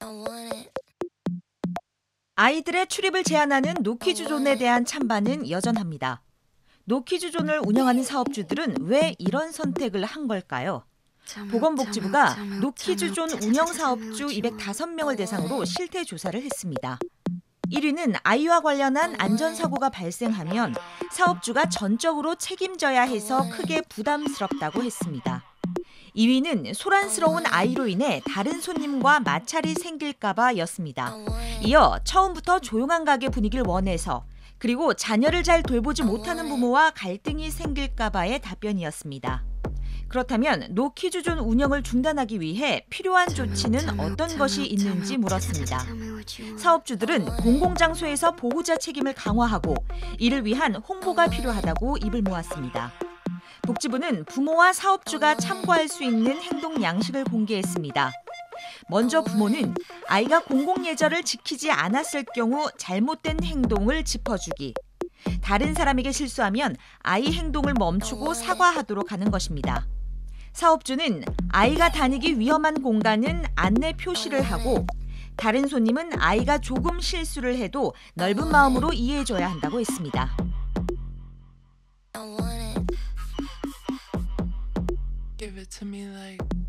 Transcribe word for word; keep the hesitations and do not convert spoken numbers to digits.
아이들의 출입을 제한하는 노키즈존에 대한 찬반은 여전합니다. 노키즈존을 운영하는 사업주들은 왜 이런 선택을 한 걸까요? 보건복지부가 노키즈존 운영 사업주 이백오 명을 대상으로 실태 조사를 했습니다. 일 위는 아이와 관련한 안전사고가 발생하면 사업주가 전적으로 책임져야 해서 크게 부담스럽다고 했습니다. 이 위는 소란스러운 아이로 인해 다른 손님과 마찰이 생길까 봐였습니다. 이어 처음부터 조용한 가게 분위기를 원해서 그리고 자녀를 잘 돌보지 못하는 부모와 갈등이 생길까 봐의 답변이었습니다. 그렇다면 노키즈존 운영을 중단하기 위해 필요한 조치는 어떤 것이 있는지 물었습니다. 사업주들은 공공장소에서 보호자 책임을 강화하고 이를 위한 홍보가 필요하다고 입을 모았습니다. 복지부는 부모와 사업주가 참고할 수 있는 행동 양식을 공개했습니다. 먼저 부모는 아이가 공공예절을 지키지 않았을 경우 잘못된 행동을 짚어주기, 다른 사람에게 실수하면 아이 행동을 멈추고 사과하도록 하는 것입니다. 사업주는 아이가 다니기 위험한 공간은 안내 표시를 하고 다른 손님은 아이가 조금 실수를 해도 넓은 마음으로 이해해줘야 한다고 했습니다. Give it to me like